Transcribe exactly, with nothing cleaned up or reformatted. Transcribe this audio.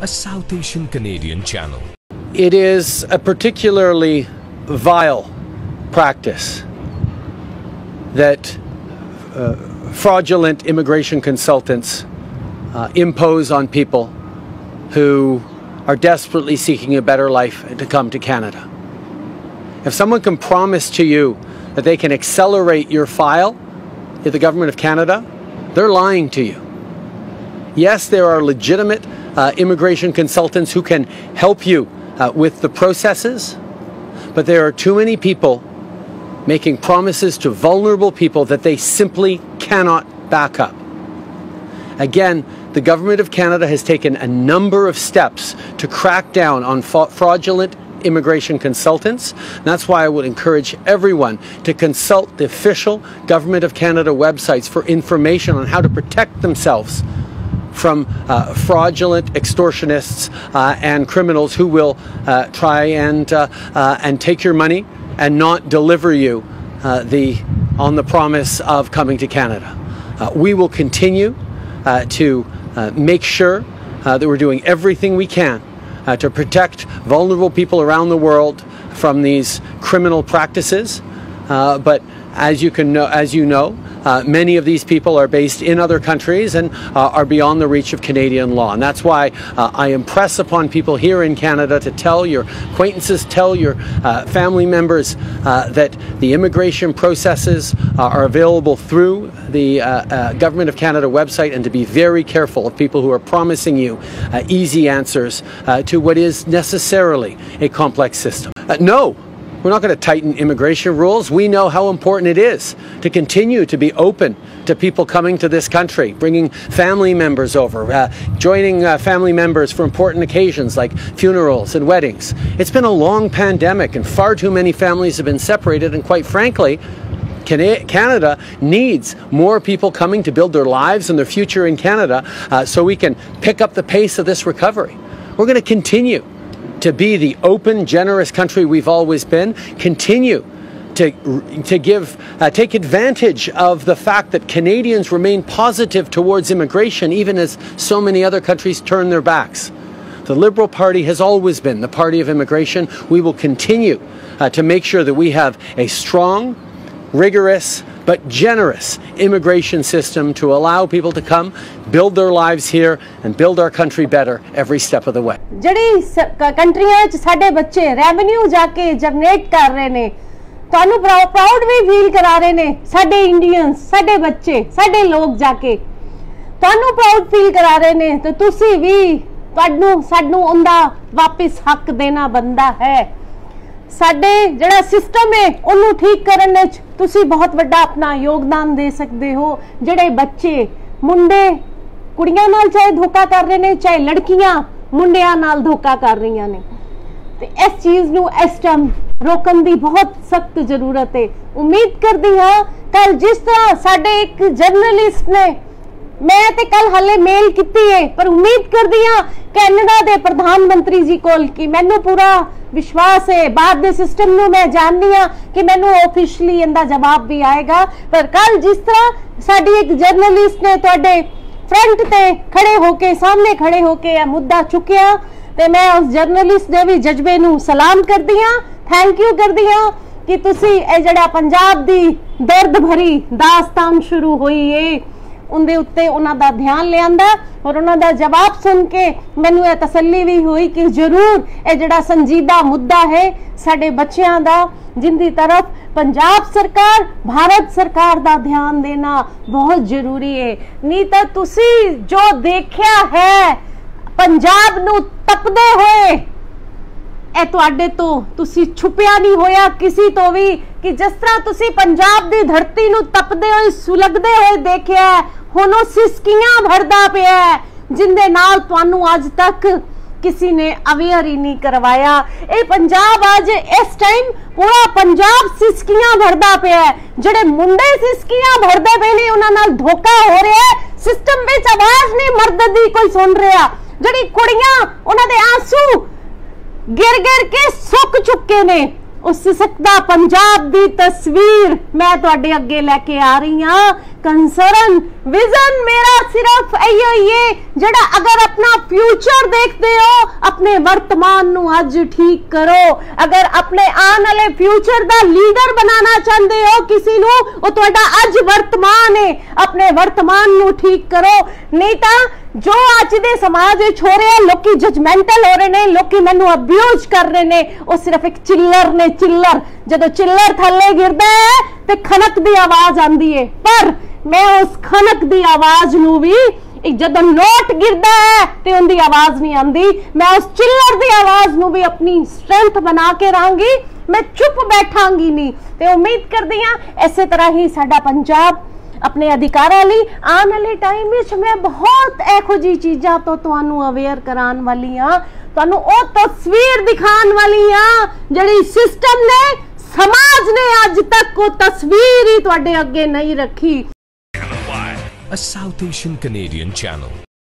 a South Asian Canadian channel. It is a particularly vile practice that uh, fraudulent immigration consultants uh, impose on people who are desperately seeking a better life to come to Canada. If someone can promise to you that they can accelerate your file at the Government of Canada, they're lying to you. Yes, there are legitimate uh, immigration consultants who can help you uh, with the processes, but there are too many people making promises to vulnerable people that they simply cannot back up. Again, the Government of Canada has taken a number of steps to crack down on fraudulent immigration consultants. And that's why I would encourage everyone to consult the official Government of Canada websites for information on how to protect themselves from uh, fraudulent extortionists uh, and criminals who will uh, try and uh, uh, and take your money and not deliver you uh, the on the promise of coming to Canada. Uh, we will continue uh, to uh, make sure uh, that we're doing everything we can Uh, to protect vulnerable people around the world from these criminal practices. Uh, but as you can know, as you know, uh, many of these people are based in other countries and uh, are beyond the reach of Canadian law. And that's why uh, I impress upon people here in Canada to tell your acquaintances, tell your uh, family members uh, that the immigration processes uh, are available through the uh, uh, Government of Canada website, and to be very careful of people who are promising you uh, easy answers uh, to what is necessarily a complex system. Uh, no. We're not going to tighten immigration rules. We know how important it is to continue to be open to people coming to this country, bringing family members over, uh, joining uh, family members for important occasions like funerals and weddings. It's been a long pandemic and far too many families have been separated, and quite frankly, Canada needs more people coming to build their lives and their future in Canada uh, so we can pick up the pace of this recovery. We're going to continue to be the open, generous country we've always been, continue to, to give, uh, take advantage of the fact that Canadians remain positive towards immigration, even as so many other countries turn their backs. The Liberal Party has always been the party of immigration. We will continue uh, to make sure that we have a strong, rigorous, but generous immigration system to allow people to come, build their lives here and build our country better every step of the way. ਜਿਹੜੀ ਕੰਟਰੀਆਂ ਚ ਸਾਡੇ ਬੱਚੇ revenue ਜਾ ਕੇ generate ਕਰ ਰਹੇ ਨੇ, ਤੁਹਾਨੂੰ ਪ੍ਰਾਊਡ ਵੀ ਫੀਲ ਕਰਾ ਰਹੇ ਨੇ, ਸਾਡੇ ਇੰਡੀਅਨਸ, ਸਾਡੇ ਬੱਚੇ, ਸਾਡੇ ਲੋਕ ਜਾ ਕੇ ਤੁਹਾਨੂੰ ਪ੍ਰਾਊਡ ਫੀਲ ਕਰਾ ਰਹੇ ਨੇ, ਤੇ ਤੁਸੀਂ ਵੀ ਤੁਹਾਨੂੰ ਸਾਨੂੰ ਉਹਦਾ ਵਾਪਸ ਹੱਕ ਦੇਣਾ ਬੰਦਾ ਹੈ। ਸਾਡੇ ਜਿਹੜਾ ਸਿਸਟਮ ਹੈ ਉਹਨੂੰ ਠੀਕ ਕਰਨ ਵਿੱਚ ਤੁਸੀਂ ਬਹੁਤ ਵੱਡਾ ਆਪਣਾ ਯੋਗਦਾਨ ਦੇ ਸਕਦੇ ਹੋ। ਜਿਹੜੇ ਬੱਚੇ ਮੁੰਡੇ ਕੁੜੀਆਂ ਨਾਲ ਚਾਹੇ ਧੋਖਾ ਕਰ ਰਹੇ ਨੇ, ਚਾਹੇ ਲੜਕੀਆਂ ਮੁੰਡਿਆਂ ਨਾਲ ਧੋਖਾ ਕਰ ਰਹੀਆਂ ਨੇ, ਤੇ ਇਸ ਚੀਜ਼ ਨੂੰ ਇਸ ਟਾਈਮ ਰੋਕਣ ਦੀ ਬਹੁਤ ਸਖਤ ਜ਼ਰੂਰਤ ਹੈ। ਉਮੀਦ ਕਰਦੀ ਹਾਂ ਕੱਲ ਜਿਸ ਤਰ੍ਹਾਂ ਸਾਡੇ ਇੱਕ ਜਰਨਲਿਸਟ ਨੇ, मैं ते कल हाले मेल की है, पर उम्मीद कर दिया कैनेडा दे प्रधानमंत्री जी कोल कि मैनू पूरा विश्वास है, बाहर दे सिस्टम नू मैं जाननी हाँ कि मैनू ऑफिशियली इनका जवाब भी आएगा। पर कल जिस तरह साडी एक जर्नलिस्ट ने तुहाडे फ्रंट ते खड़े होके सामने खड़े होके यह मुद्दा चुकिया, ते मैं उस जर्नलिस्ट दे भी जज्बे नू सलाम कर दिया, थैंक यू कर दिया कि तुसी ए जड़ा पंजाब दी दर्द भरी दास्तान शुरू हुई है उनके उत्ते उन्हां दा ध्यान लियांदा, और उन्हां दा जवाब सुन के मैनू ये तसल्ली भी हुई कि जरूर ये जिहड़ा संजीदा मुद्दा है साडे बच्चियां दा, जिंदी तरफ पंजाब सरकार भारत सरकार दा ध्यान देना बहुत जरूरी है। नहीं तो तुसी जो देखिया है पंजाब नू तपदे होए, ए तुहाडे तो तुसी छुपिया नहीं होया किसी तो भी कि जिस तरह तुसी पंजाब दी धरती नू तपदे होए सुलगदे होए देखिया, हुण ओह सिसकियां भरदा पिया जिंदे नाल तुहानू अज तक किसी ने अवेयर ही नहीं करवाया। ए पंजाब अज इस टाइम पूरा पंजाब सिसकियां भरदा पिया, जेडे मुंडे सिसकियां भरदे पे ने उन्हां नाल धोखा हो रहा है, सिस्टम विच आवाज नहीं मर्द दी कोई सुन रहा, जेडी कुड़ियां उन्हां दे आंसू गिर गिर के सुक चुके ने, उस सिसकदा पंजाब दी तस्वीर मैं तुहाडे अगे लेके आ रही हां कंसर्न विजन मेरा सिर्फ इयो ही जड़ा अगर अपना फ्यूचर देखते हो अपने वर्तमान नु अज ठीक करो। अगर अपने आने वाले फ्यूचर दा लीडर बनाना चाहते हो किसी नु वो तुहाडा अज वर्तमान है, अपने वर्तमान नु ठीक करो। नहीं ता जो अज दे समाज विच हो रहा है, लोकी जजमेंटल हो रहे ने, लोकी मैनू अब्यूज कर रहे ने, वो सिर्फ एक चिल्लर ने। चिल्लर जदों चिल्लर थल्ले गिरदा है ते खनक दी आवाज आंदी है, पर मैं उस खनक दी आवाज नू भी जदों नोट गिरदा है ते उनकी आवाज नहीं आंदी, मैं उस चिल्लर दी आवाज नू भी अपनी स्ट्रेंथ बना के रहांगी, मैं चुप बैठांगी नहीं। ते उम्मीद करदी हां इसे तरह ही साडा पंजाब अपने अधिकारां लई आने वाले टाइम विच मैं बहुत एहो जी चीज़ां तो तुहानू अवेयर कराने वाली हां, तुहानू ओ तस्वीर दिखाने वाली हां जिहड़ी सिस्टम ने, समाज ने अज तक वो तस्वीर ही तुहाडे अगे नहीं रखी। A South Asian Canadian channel.